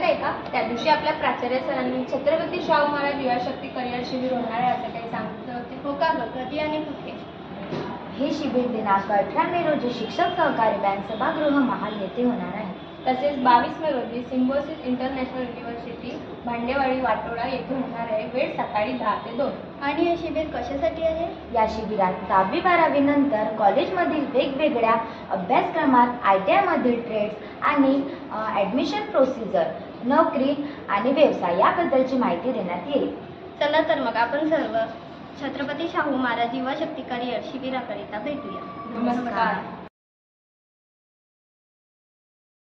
आठवत आहे का? त्या दिवशी आपल्या प्राचार्य सरांनी छत्रपती शाहू महाराज युवा शक्ती करिअर शिबिर होणार आहे असं काही सांगितलं होते. हो का ग? कधी आणि कुठे? हे शिबिर दिनांक 18 मे रोजी शिक्षक सहकारी बँक सभागृह महाल येथे होणार आहे. तसेच 22 मे रोजी सिम्बोसिस इंटरनॅशनल युनिव्हर्सिटी भांडेवाडी वाटोळा येथे होणार आहे. वेळ सकाळी 10 ते 2. आणि हे शिबिर कशासाठी आहे? या शिबिरात 10वी-12वी नंतर कॉलेजमधील वेगवेगळ्या अभ्यासक्रमात ITI मधील ट्रेड्स आणि ॲडमिशन प्रोसिजर, नोकरी आणि व्यवसाय याबद्दलची माहिती देण्यात येईल. चला तर मग आपण सर्व छत्रपती शाहू महाराज युवा शक्ती करिअर शिबिराकरिता भेटूया. नमस्कार.